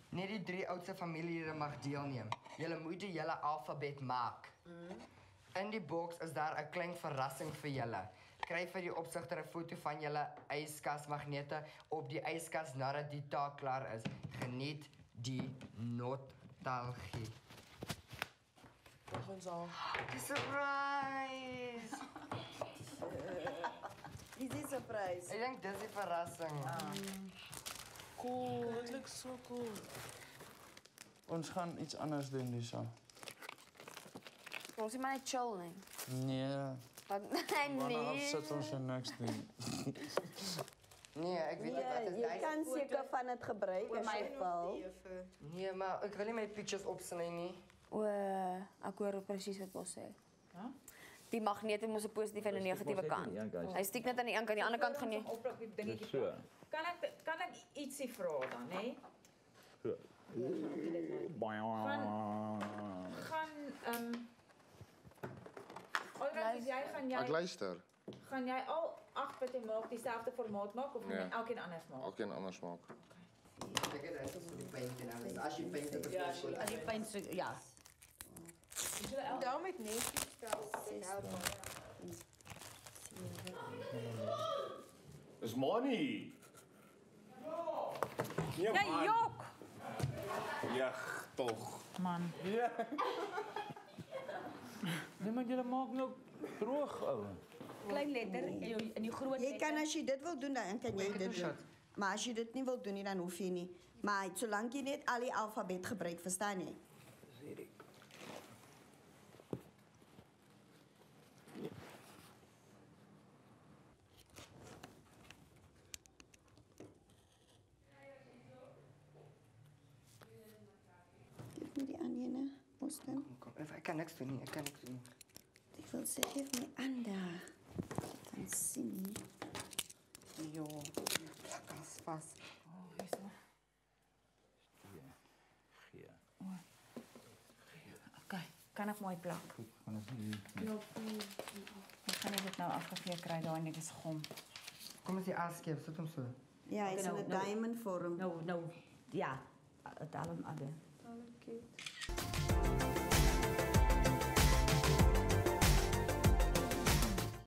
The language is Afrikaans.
Net die 3 oudste familielede mag deelneem. Julle moet die hele alfabet maak. In die boks is daar 'n klein verrassing vir julle. Kry vir die opsigter 'n foto van julle yskasmagnete op die yskas nadat die taak klaar is. Geniet die nostalgie. Dag ons al. Die surprise! Is die surprise? Ek dink dis die verrassing. Cool, dit lyk so cool. Ons gaan iets anders doen, Lisa. Ons is maar net chill, nee. Nee. Wat? Wanneer Nee. sit ons en niks doen? Nee, ek weet nie wat is Jy kan seker van dit gebruik as jy wil. Nee, maar ek wil nie my pictures opsny nie. O, ek hoor presies wat ons sê. Die magneet het mos 'n positiewe en 'n negatiewe kant. Hy steek net aan die een kant, aan die ander kant gaan jy. Oplop die dingetjie. So. Kan ek ietsie vra dan, hè? So. Gaan Alright, jy Ek luister. gaan jy al 8 bitte maak dieselfde formaat maak of Nee. moet elkeen anders maak? Elkeen anders maak. Ek het dit vir die paint en alles. As jy paint het, As jy paint so, ja. Onthou met netjies stel. Dis money. Ja. Jy jok! Ja, tog. Man. Ja. Nee, maar julle maak nou droog, ou. Klein letter in die groot letter. Jy kan as jy dit wil doen, dan kan jy dit doen. Maar as jy dit nie wil doen nie, dan hoef jy nie. Maar solank jy net al die alfabet gebruik, verstaan jy? Geef me die aan, Jene. Boston. Kom, ek kan niks doen nie. Ek kan niks doen. Ik wil ze, geef me aan daar. Dan zie je. Jo, plak alles vast. Oh, hier is maar. Gee. Okay, kan ek mooi plak? Gaan ons nie. Ek gaan dit nou afgevee kry daar in die gom. Kom as jy afskeep, sit hom so. Ja, hij is in een diamond vorm. Nou, ja, het allemaal. Dankie.